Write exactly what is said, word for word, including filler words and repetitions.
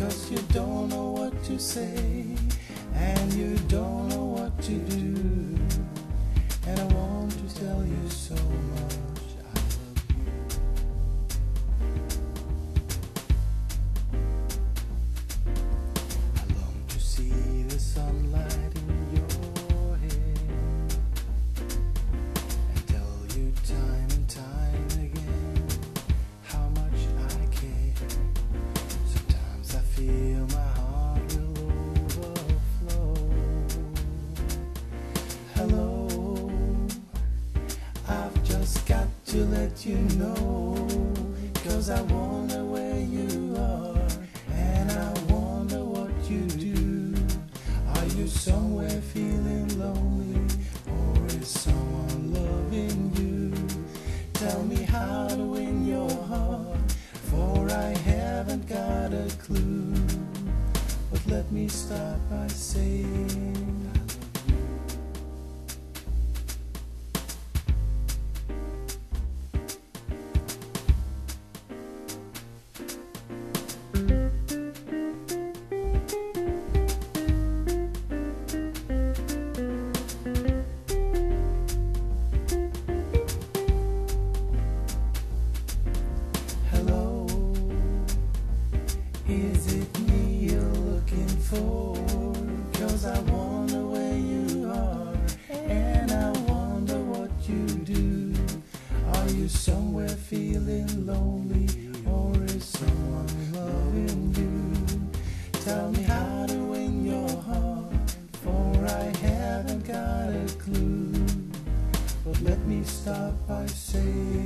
'cause you don't know what to say, and you don't know what to do. And I want to tell you so much I love you. I long to see the sunlight in your hair and tell you time and time again how much I care. Sometimes I feel my heart will overflow. Hello, I've just got to let you know, 'cause I wonder where you are, and I wonder what you do. Are you somewhere feeling lonely, or is someone loving you? Tell me how to win your heart, for I haven't got a clue. But let me start by saying I love you. Hello, is it me you're looking for? 'Cause I wonder where you are, and I wonder what you do. Are you somewhere feeling lonely, or is someone loving you? Tell me how to win your heart, for I haven't got a clue. But let me start by saying